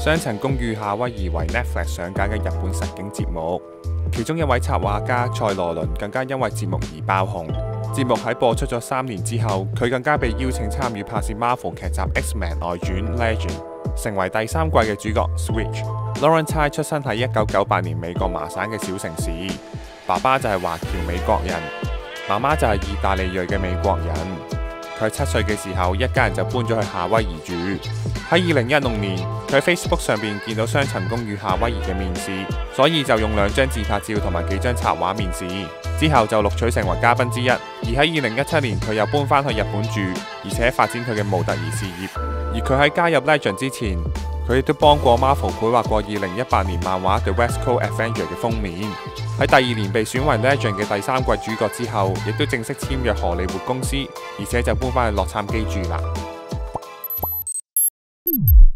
雙層公寓夏威夷為 Netflix 上架嘅日本實境節目，其中一位插畫家蔡羅倫更加因為節目而爆紅。節目喺播出咗3年之後，佢更加被邀請參與拍攝 Marvel 劇集 X-Men 外傳 Legend， 成為第3季嘅主角 Switch。Lauren Tsai 出生喺1998年美國麻省嘅小城市，爸爸就係華僑美國人，媽媽就係意大利裔嘅美國人。佢7歲嘅時候，一家人就搬咗去夏威夷住。喺2016年，佢喺 Facebook 上邊見到雙層公寓夏威夷嘅面試，所以就用2張自拍照同埋幾張插畫面試，之後就錄取成為嘉賓之一。而喺2017年，佢又搬返去日本住，而且發展佢嘅模特兒事業。而佢喺加入 Legend 之前，佢亦都幫過 Marvel 繪畫過2018年漫畫 The West Coast Avenger 嘅封面。喺第2年被選為 Legend 嘅第3季主角之後，亦都正式簽約荷里活公司，而且就搬返去洛杉磯住啦。